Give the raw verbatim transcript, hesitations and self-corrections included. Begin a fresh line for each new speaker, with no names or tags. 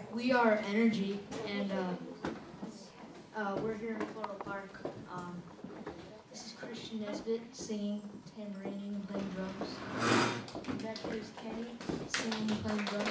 We are Energy, and uh, uh, we're here in Floral Park. Um, this is Christian Nesbitt singing, tambourining, and playing drums. And back here is Kenny singing and playing drums.